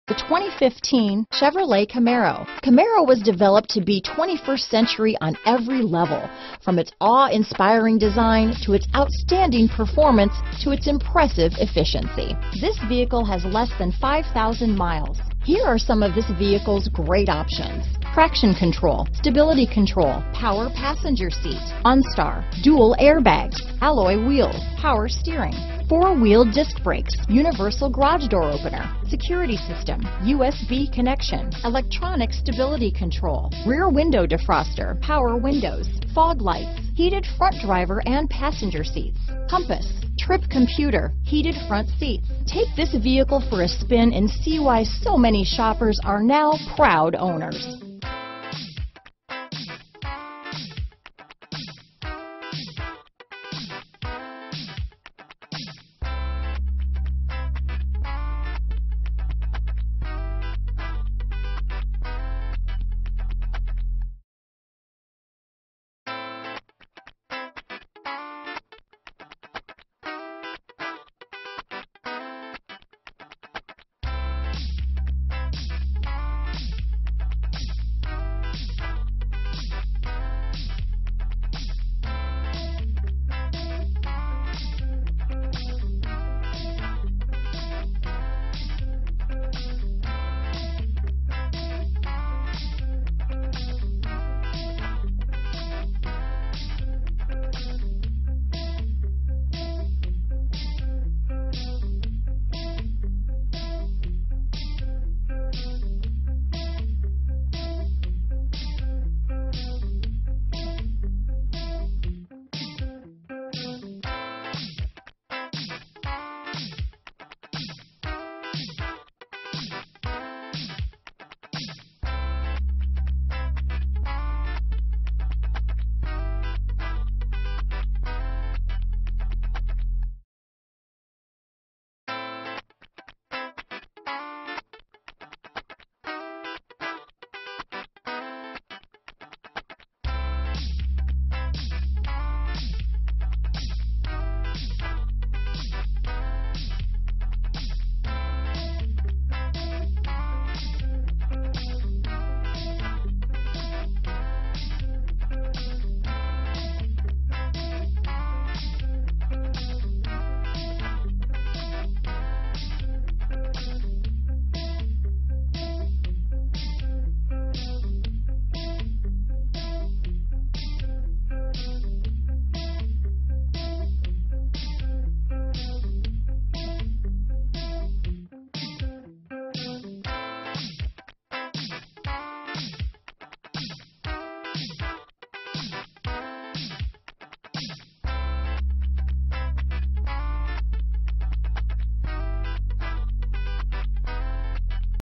The 2015 Chevrolet Camaro. Camaro was developed to be 21st century on every level, from its awe-inspiring design to its outstanding performance to its impressive efficiency. This vehicle has less than 5,000 miles. Here are some of this vehicle's great options: traction control, stability control, power passenger seat, OnStar, dual airbags, alloy wheels, power steering, four-wheel disc brakes, universal garage door opener, security system, USB connection, electronic stability control, rear window defroster, power windows, fog lights, heated front driver and passenger seats, compass, trip computer, heated front seats. Take this vehicle for a spin and see why so many shoppers are now proud owners.